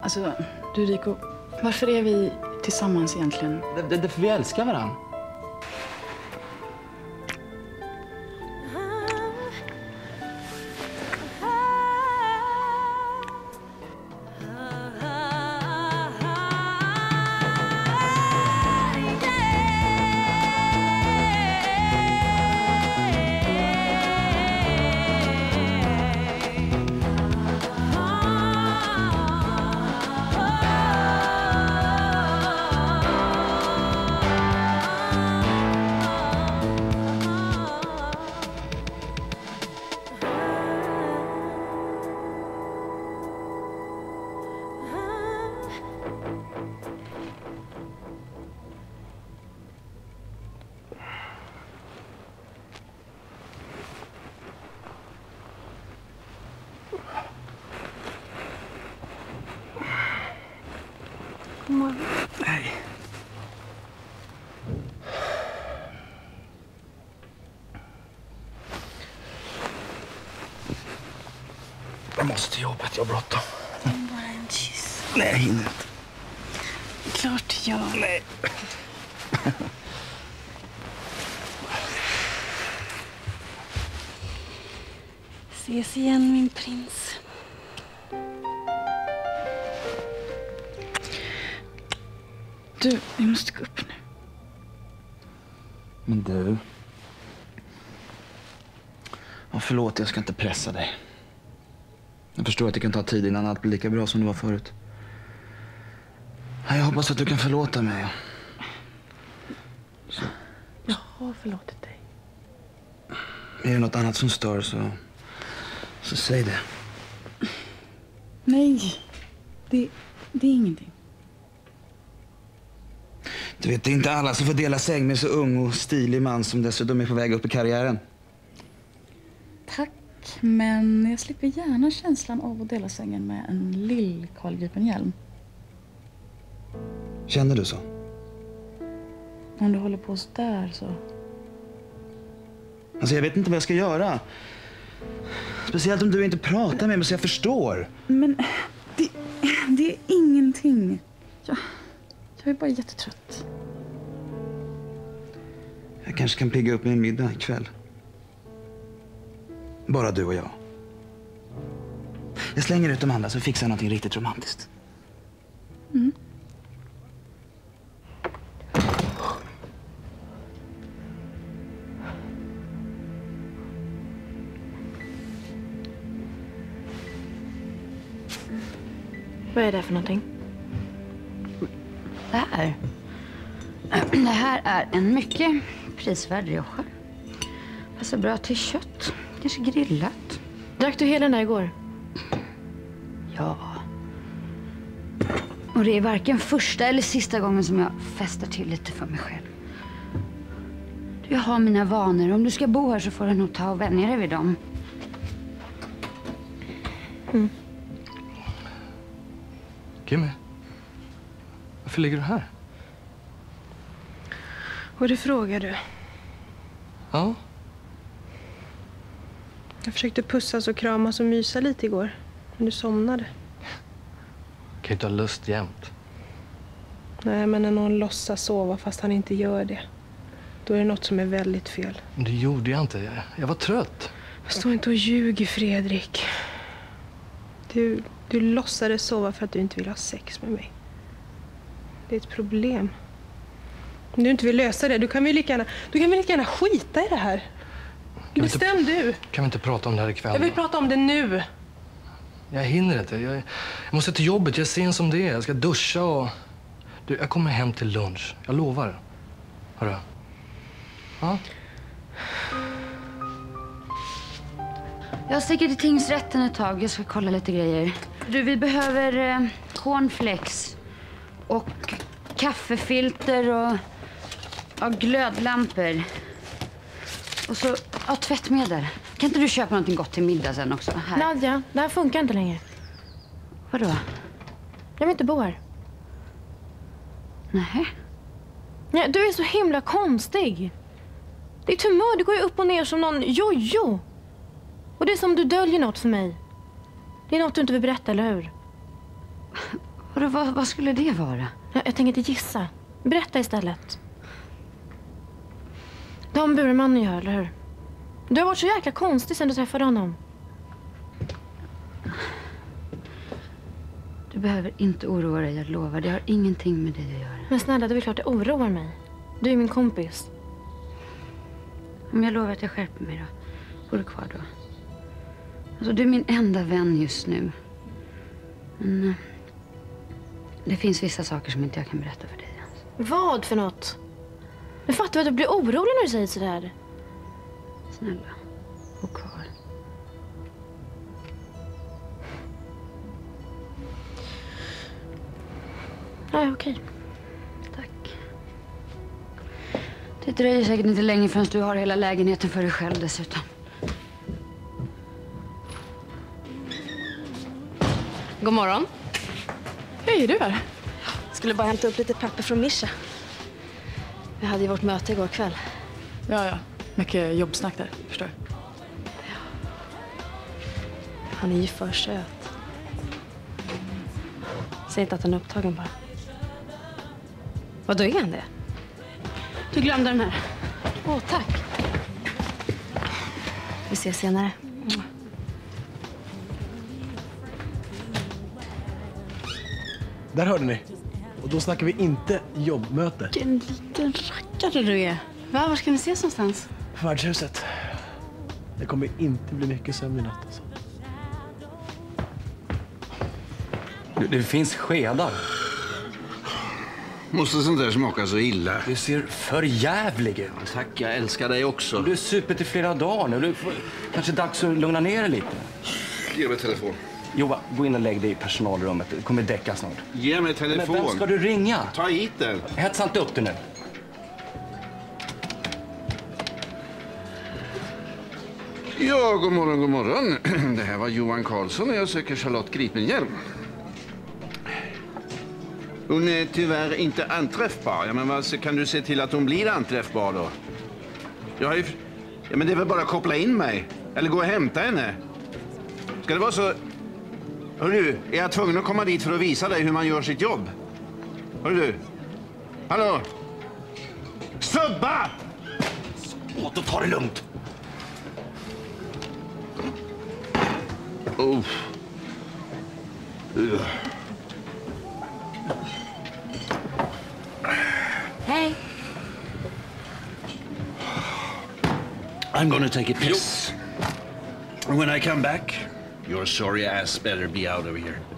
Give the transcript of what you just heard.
Alltså, du Rico, varför är vi tillsammans egentligen? Det är för vi älskar varandra. Nej. Jag måste till jobbet, jag har bråttom. Bara en kyss. Nej, jag hinner inte. Klart du gör. Nej. Ses igen, min prins. Du, vi måste gå upp nu. Men du... Ja, förlåt, jag ska inte pressa dig. Jag förstår att det kan ta tid innan allt blir lika bra som det var förut. Jag hoppas att du kan förlåta mig. Så. Jag har förlåtit dig. Är det något annat som stör så säg det. Nej, det är ingenting. Du vet, det är inte alla som får dela säng med så ung och stilig man som dessutom är på väg upp i karriären. Tack, men jag slipper gärna känslan av att dela sängen med en lill Carl Gripenhjelm. Känner du så? Om du håller på så där så... Alltså, jag vet inte vad jag ska göra. Speciellt om du inte pratar med mig så jag förstår. Men det är ingenting. Jag är bara jättetrött. Jag kanske kan pigga upp med en middag ikväll. Bara du och jag. Jag slänger ut de andra så fixar jag någonting riktigt romantiskt. Mm. Vad är det för någonting? Det här är en mycket prisvärd rioja. Passar bra till kött. Kanske grillat. Drack du hela den där igår? Ja. Och det är varken första eller sista gången som jag festar till lite för mig själv. Jag har mina vanor. Om du ska bo här så får du nog ta och vänja dig vid dem. Mm. Kimmy, varför ligger du här? Och det frågar du. Ja. Jag försökte pussas och kramas och mysa lite igår. Men du somnade. Kan ju inte ha lust jämt. Nej, men när någon låtsas sova fast han inte gör det. Då är det något som är väldigt fel. Men det gjorde jag inte. Jag var trött. Stå inte och ljug, Fredrik. Du låtsades sova för att du inte vill ha sex med mig. Det är ett problem. Om du inte vill lösa det, du kan väl lika gärna skita i det här. Bestäm du. Kan vi inte prata om det här ikväll? Jag vill prata om det nu. Jag hinner inte. Jag måste till jobbet. Jag är sen som det är. Jag ska duscha och... Du, jag kommer hem till lunch. Jag lovar. Hörru. Ja. Jag sticker till tingsrätten ett tag. Jag ska kolla lite grejer. Du, vi behöver cornflakes och kaffefilter och glödlampor. Och så tvättmedel. Kan inte du köpa någonting gott till middag sen också? Här. Nadja, det här funkar inte längre. Vadå? Jag vill inte bo här. Nej. Ja, du är så himla konstig. Ditt humör, det går ju upp och ner som någon jojo. Och det är som du döljer något för mig. Det är något du inte vill berätta, eller hur? Vadå, vad skulle det vara? Jag tänker inte gissa. Berätta istället. De Burmannen gör, eller hur? Du har varit så jäkla konstig sen du träffade honom. Du behöver inte oroa dig, jag lovar. Det har ingenting med dig att göra. Men snälla, det är väl klart det oroar mig. Du är min kompis. Men jag lovar att jag skärper mig då. Bor du kvar då? Alltså, du är min enda vän just nu. Men det finns vissa saker som inte jag kan berätta för dig ens. Vad för något? Du fattar att du blir orolig när du säger sådär. Snälla, bo kvar. Ja, okej. Tack. Det dröjer säkert inte länge förrän du har hela lägenheten för dig själv dessutom. God morgon. Hej, du här. Skulle bara hämta upp lite papper från Mischa. Vi hade ju vårt möte igår kväll. Ja. Mycket jobbsnack där, förstår. Han är ju för söt. Säg inte att han är upptagen bara. Vadå, är han det? Du glömde den här. Åh, tack. Vi ses senare. Där hörde ni. Och då snackar vi inte jobbmöte. Vilken liten rackare du är. Va, var ska ni ses någonstans? Värdshuset. Det kommer inte bli mycket sömn i natt alltså. Det finns skedar. Måste sånt där smaka så illa? Du ser för jävlig ut. Tack, jag älskar dig också. Du är supet i flera dagar nu. Kanske dags att lugna ner dig lite. Ge mig telefon. Joa, gå in och lägg dig i personalrummet. Det kommer däcka snart. Ge mig telefon. Men vem ska du ringa? Ta hit den. Hetsa inte upp dig nu. Ja, god morgon, god morgon. Det här var Johan Karlsson och jag söker Charlotte Gripenhjelm. Hon är tyvärr inte anträffbar. Ja, men vad kan du se till att hon blir anträffbar då? Jag har ju... Ja, men det är väl bara att koppla in mig. Eller gå och hämta henne. Ska det vara så... Hör du, är jag tvungen att komma dit för att visa dig hur man gör sitt jobb? Hör du? Hallå? Stubba! Åh, då tar det lugnt. Oh. Hej. I'm gonna take a piss. When I come back, your sorry ass better be out of here.